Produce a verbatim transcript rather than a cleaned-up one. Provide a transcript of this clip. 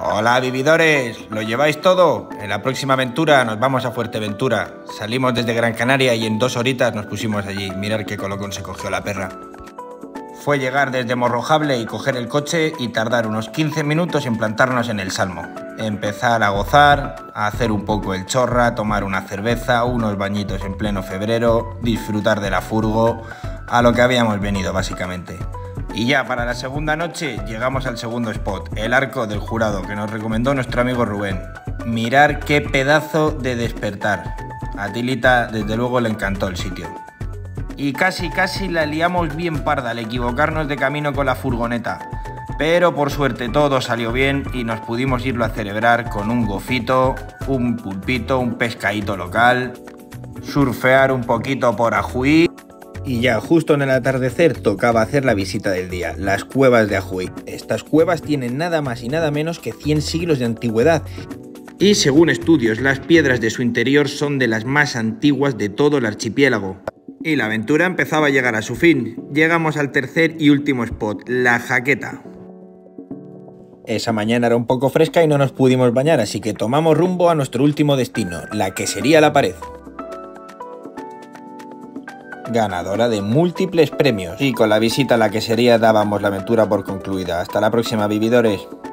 Hola vividores, ¿lo lleváis todo? En la próxima aventura nos vamos a Fuerteventura. Salimos desde Gran Canaria y en dos horitas nos pusimos allí. Mirad qué colocón se cogió la perra. Fue llegar desde Morrojable y coger el coche y tardar unos quince minutos en plantarnos en el Salmo. Empezar a gozar, a hacer un poco el chorra, tomar una cerveza, unos bañitos en pleno febrero, disfrutar de la furgo, a lo que habíamos venido básicamente. Y ya para la segunda noche llegamos al segundo spot, el Arco del Jurado, que nos recomendó nuestro amigo Rubén. Mirar qué pedazo de despertar. A Tilita desde luego le encantó el sitio. Y casi casi la liamos bien parda al equivocarnos de camino con la furgoneta. Pero por suerte todo salió bien y nos pudimos irlo a celebrar con un gofito, un pulpito, un pescadito local, surfear un poquito por Ajuí. Y ya justo en el atardecer tocaba hacer la visita del día, las cuevas de Ajuí. Estas cuevas tienen nada más y nada menos que cien siglos de antigüedad. Y según estudios, las piedras de su interior son de las más antiguas de todo el archipiélago. Y la aventura empezaba a llegar a su fin. Llegamos al tercer y último spot, La Jaqueta. Esa mañana era un poco fresca y no nos pudimos bañar, así que tomamos rumbo a nuestro último destino, la Quesería La Pared. Ganadora de múltiples premios. Y con la visita a la quesería dábamos la aventura por concluida. Hasta la próxima, vividores.